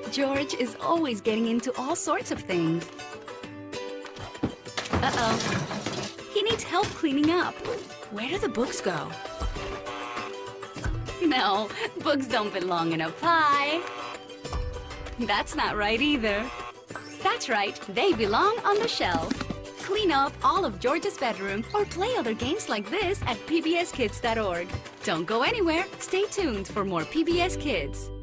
George is always getting into all sorts of things. Uh-oh. He needs help cleaning up. Where do the books go? No, books don't belong in a pie. That's not right either. That's right, they belong on the shelf. Clean up all of George's bedroom or play other games like this at pbskids.org. Don't go anywhere. Stay tuned for more PBS Kids.